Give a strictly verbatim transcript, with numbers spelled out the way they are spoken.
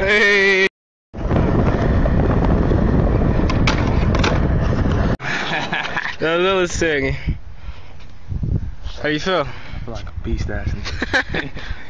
Hey. That was really sick. How you feel? I feel like a beast ass.